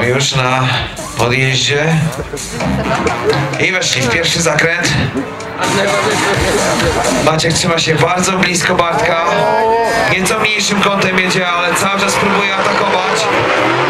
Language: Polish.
Są już na podjeździe. I weszli w pierwszy zakręt. Maciek trzyma się bardzo blisko Bartka. Nieco mniejszym kątem jedzie, ale cały czas próbuje atakować.